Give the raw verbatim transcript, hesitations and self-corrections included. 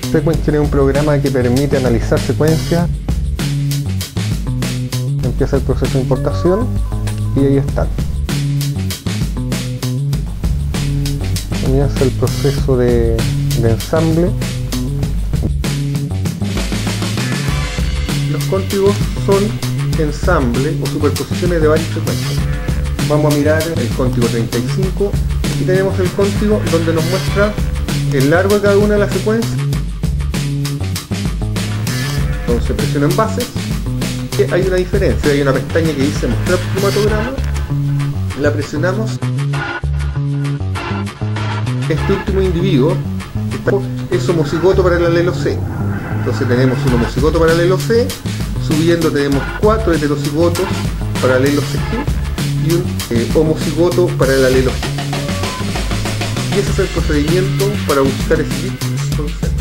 Sequence tiene un programa que permite analizar secuencias. Empieza el proceso de importación y ahí están. Comienza el proceso de, de ensamble. Los cóntigos son ensamble o superposiciones de varias secuencias. Vamos a mirar el cóntigo treinta y cinco y tenemos el cóntigo donde nos muestra el largo de cada una de las secuencias. Entonces presiono en bases, que hay una diferencia, hay una pestaña que dice mostrar cromatograma, la presionamos. Este último individuo es homocigoto para el alelo C. Entonces tenemos un homocigoto para el alelo C, subiendo tenemos cuatro heterocigotos para el alelo C G y un eh, homocigoto para el alelo G. Y ese es el procedimiento para buscar ese concepto.